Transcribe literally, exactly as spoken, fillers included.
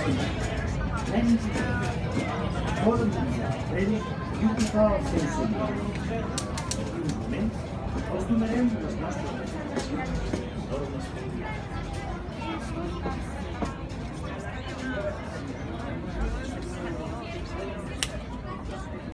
Nens i nenes poden menjar enrere i ocupar el seu seient. I un moment els donarem les nostres